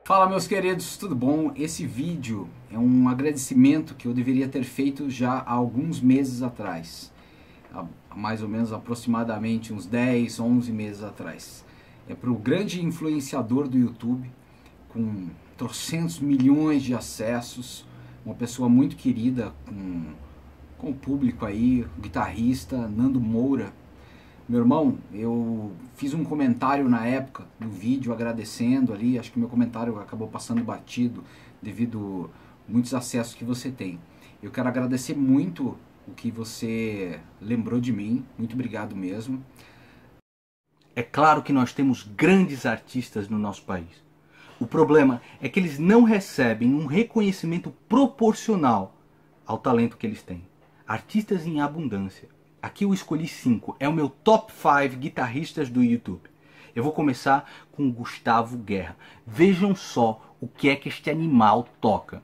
Fala, meus queridos, tudo bom? Esse vídeo é um agradecimento que eu deveria ter feito já há alguns meses atrás, há mais ou menos aproximadamente uns 10, 11 meses atrás. É para o grande influenciador do YouTube, com trocentos milhões de acessos, uma pessoa muito querida com o público aí, o guitarrista Nando Moura. Meu irmão, eu fiz um comentário na época no vídeo agradecendo ali, acho que meu comentário acabou passando batido devido a muitos acessos que você tem. Eu quero agradecer muito o que você lembrou de mim, muito obrigado mesmo. É claro que nós temos grandes artistas no nosso país. O problema é que eles não recebem um reconhecimento proporcional ao talento que eles têm. Artistas em abundância. Aqui eu escolhi 5, é o meu top 5 guitarristas do YouTube. Eu vou começar com o Gustavo Guerra. Vejam só o que é que este animal toca.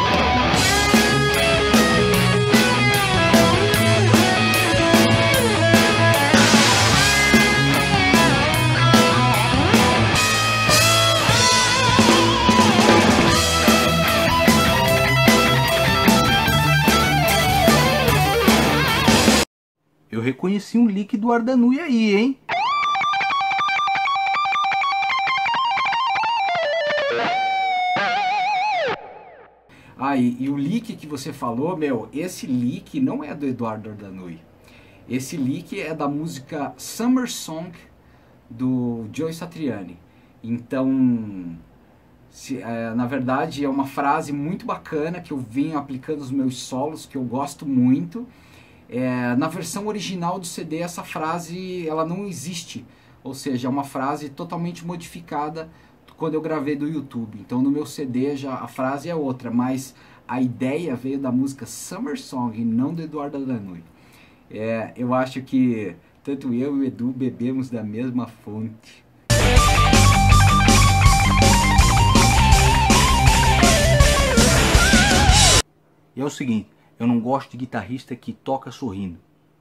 Eu reconheci um lick do Ardanui aí, hein? E o lick que você falou, meu, esse lick não é do Eduardo Ardanui. Esse lick é da música Summer Song do Joe Satriani. Então, na verdade é uma frase muito bacana que eu venho aplicando nos meus solos, que eu gosto muito. Na versão original do CD essa frase ela não existe, ou seja, é uma frase totalmente modificada quando eu gravei do YouTube. Então no meu CD já a frase é outra, mas a ideia veio da música Summer Song e não do Eduardo Ardanui. Eu acho que tanto eu e o Edu bebemos da mesma fonte. E é o seguinte, eu não gosto de guitarrista que toca sorrindo.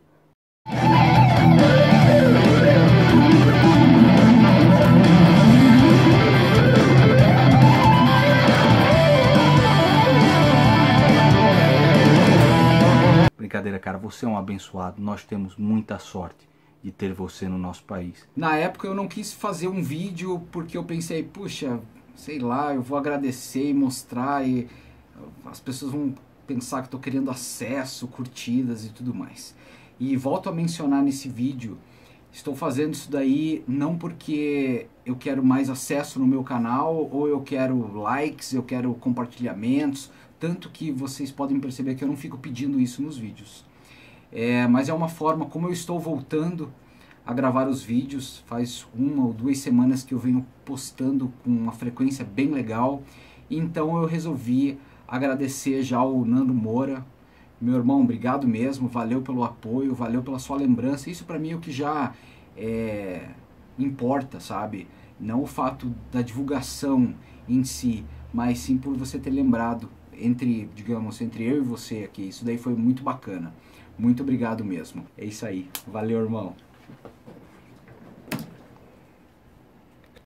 Brincadeira, cara, você é um abençoado. Nós temos muita sorte de ter você no nosso país. Na época eu não quis fazer um vídeo porque eu pensei, puxa, sei lá, eu vou agradecer e mostrar e as pessoas vão pensar que estou querendo acesso, curtidas e tudo mais. E volto a mencionar nesse vídeo, estou fazendo isso daí não porque eu quero mais acesso no meu canal, ou eu quero likes, eu quero compartilhamentos, tanto que vocês podem perceber que eu não fico pedindo isso nos vídeos. Mas é uma forma como eu estou voltando a gravar os vídeos, faz 1 ou 2 semanas que eu venho postando com uma frequência bem legal, então eu resolvi agradecer já o Nando Moura. Meu irmão, obrigado mesmo, valeu pelo apoio, valeu pela sua lembrança. Isso pra mim é o que já importa, sabe? Não o fato da divulgação em si, mas sim por você ter lembrado entre eu e você aqui. Isso daí foi muito bacana. Muito obrigado mesmo. É isso aí. Valeu, irmão.